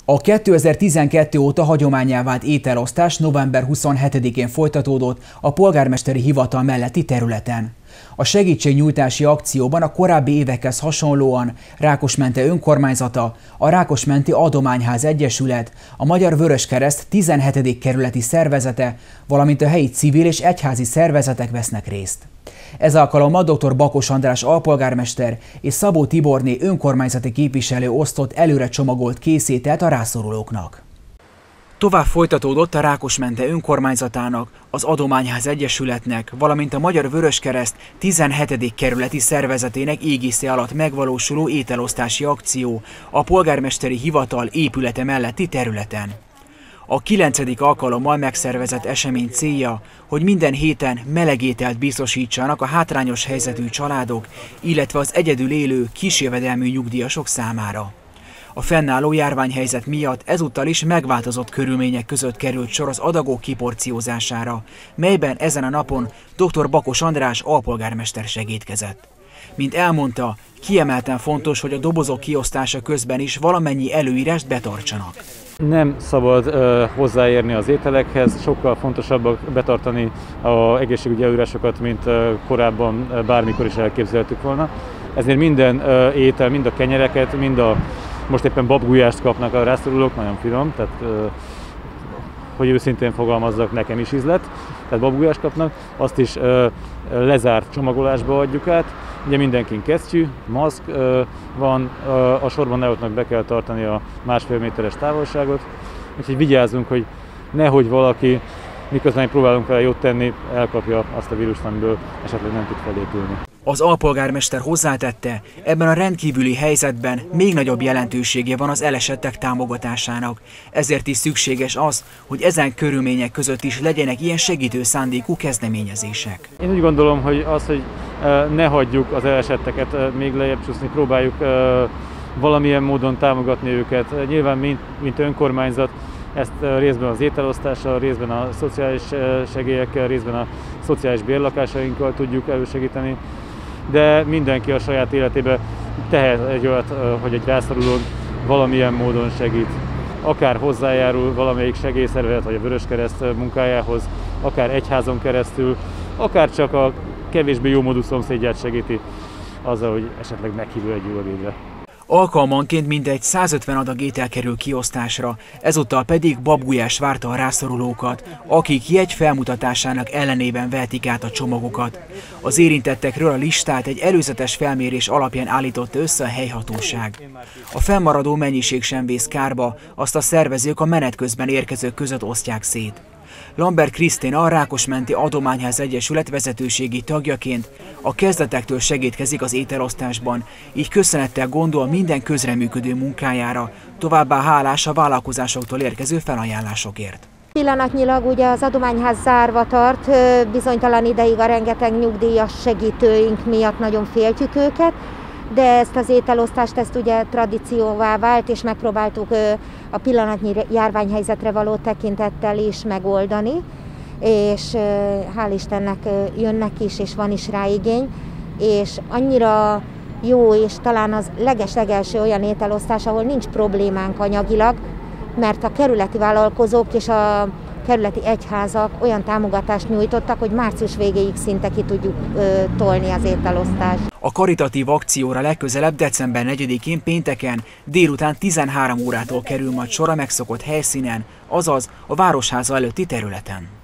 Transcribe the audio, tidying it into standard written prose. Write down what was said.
A 2012 óta hagyománnyá vált ételosztás november 27-én folytatódott a polgármesteri hivatal melletti területen. A segítségnyújtási akcióban a korábbi évekhez hasonlóan Rákosmente önkormányzata, a Rákosmenti Adományház Egyesület, a Magyar Vöröskereszt 17. kerületi szervezete, valamint a helyi civil és egyházi szervezetek vesznek részt. Ez alkalommal dr. Bakos András alpolgármester és Szabó Tiborné önkormányzati képviselő osztott előre csomagolt készételt a rászorulóknak. Tovább folytatódott a Rákosmente önkormányzatának, az Adományház Egyesületnek, valamint a Magyar Vöröskereszt 17. kerületi szervezetének égisze alatt megvalósuló ételosztási akció a polgármesteri hivatal épülete melletti területen. A 9. alkalommal megszervezett esemény célja, hogy minden héten meleg ételt biztosítsanak a hátrányos helyzetű családok, illetve az egyedül élő kisjövedelmű nyugdíjasok számára. A fennálló járványhelyzet miatt ezúttal is megváltozott körülmények között került sor az adagok kiporciózására, melyben ezen a napon dr. Bakos András alpolgármester segédkezett. Mint elmondta, kiemelten fontos, hogy a dobozok kiosztása közben is valamennyi előírást betartsanak. Nem szabad hozzáérni az ételekhez, sokkal fontosabb betartani az egészségügyi előírásokat, mint korábban bármikor is elképzeltük volna. Ezért minden étel, mind a kenyereket, most éppen babgulyást kapnak a rászorulók, nagyon finom, tehát hogy őszintén fogalmazzak, nekem is ízlet, tehát babgulyást kapnak, azt is lezárt csomagolásba adjuk át. Ugye mindenkin kesztyű, maszk van, a sorban állóknak be kell tartani a 1,5 méteres távolságot, úgyhogy vigyázzunk, hogy nehogy valaki, miközben próbálunk vele jót tenni, elkapja azt a vírust, amiből esetleg nem tud felépülni. Az alpolgármester hozzátette, ebben a rendkívüli helyzetben még nagyobb jelentősége van az elesettek támogatásának. Ezért is szükséges az, hogy ezen körülmények között is legyenek ilyen segítő szándékú kezdeményezések. Én úgy gondolom, hogy az, hogy ne hagyjuk az elesetteket még lejjebb csúszni, próbáljuk valamilyen módon támogatni őket. Nyilván mint önkormányzat ezt részben az ételosztással, részben a szociális segélyekkel, részben a szociális bérlakásainkkal tudjuk elősegíteni, de mindenki a saját életében tehet egy olyat, hogy egy rászorulón valamilyen módon segít. Akár hozzájárul valamelyik segélyszervezet vagy a Vöröskereszt munkájához, akár egyházon keresztül, akár csak a kevésbé jómódú szomszédját segíti azzal, hogy esetleg meghívja egy üvegédre. Alkalmanként mintegy 150 adag étel kerül kiosztásra, ezúttal pedig babgulyás várta a rászorulókat, akik jegy felmutatásának ellenében vehetik át a csomagokat. Az érintettekről a listát egy előzetes felmérés alapján állította össze a helyhatóság. A fennmaradó mennyiség sem vész kárba, azt a szervezők a menet közben érkezők között osztják szét. Lambert Krisztina, a Rákosmenti Adományház Egyesület vezetőségi tagjaként a kezdetektől segítkezik az ételosztásban, így köszönettel gondol minden közreműködő munkájára, továbbá hálás a vállalkozásoktól érkező felajánlásokért. Pillanatnyilag ugye az adományház zárva tart, bizonytalan ideig a rengeteg nyugdíjas segítőink miatt nagyon féltjük őket, de ezt az ételosztást ugye tradícióvá vált, és megpróbáltuk a pillanatnyi járványhelyzetre való tekintettel is megoldani, és hál' Istennek jönnek is, és van is rá igény, és annyira jó, és talán az leges-legelső olyan ételosztás, ahol nincs problémánk anyagilag, mert a kerületi vállalkozók és a kerületi egyházak olyan támogatást nyújtottak, hogy március végéig szinte ki tudjuk tolni az ételosztást. A karitatív akcióra legközelebb december 4-én pénteken délután 13 órától kerül majd sor a megszokott helyszínen, azaz a Városháza előtti területen.